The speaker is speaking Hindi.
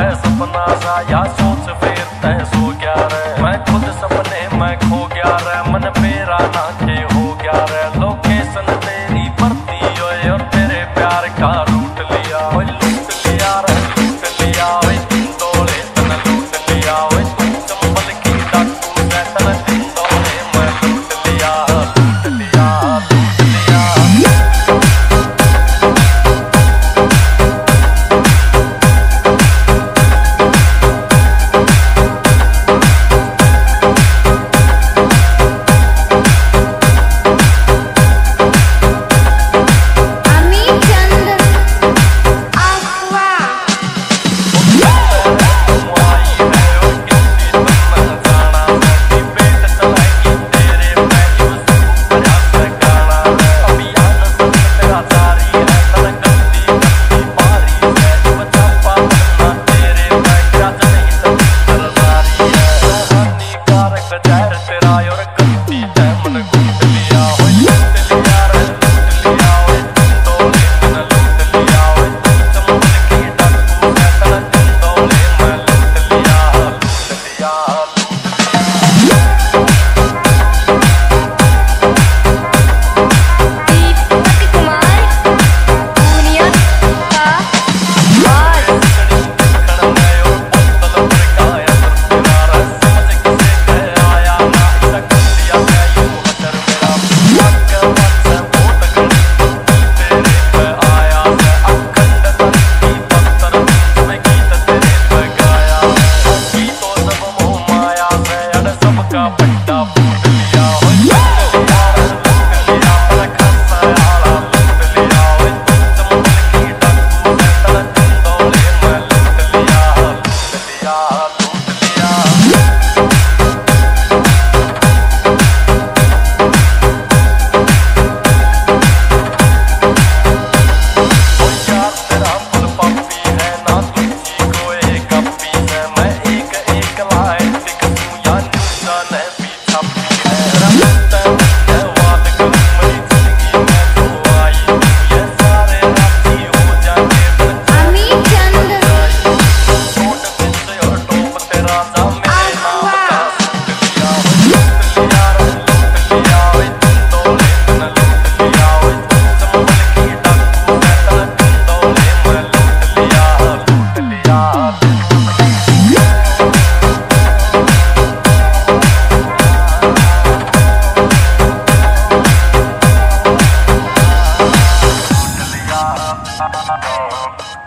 है सपना सा या सोच फिर तय सो गया रे। मैं खुद सपने में खो गया रे, मन मेरा ना के हो गया रे। लोकेशन तेरी भरती होए और तेरे प्यार का रूट लिया, ओए लूट लिया रे लूट लिया। ओए तोले तन लूट लिया, ओए तू चंबल की डाकू से तन तोले मैं लूट लिया लूट लिया लूट लिया। Oh,